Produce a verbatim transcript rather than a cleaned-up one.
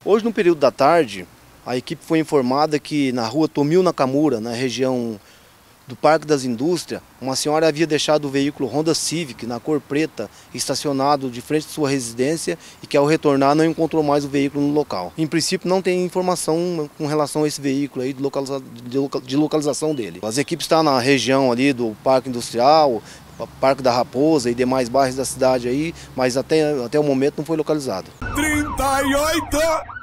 Hoje, no período da tarde, a equipe foi informada que na rua Tomil Nakamura, na região do Parque das Indústrias, uma senhora havia deixado o veículo Honda Civic, na cor preta, estacionado de frente à sua residência e que ao retornar não encontrou mais o veículo no local. Em princípio não tem informação com relação a esse veículo aí, de, localiza de localização dele. As equipes estão na região ali do Parque Industrial, Parque da Raposa e demais bairros da cidade aí, mas até, até o momento não foi localizado. trinta e oito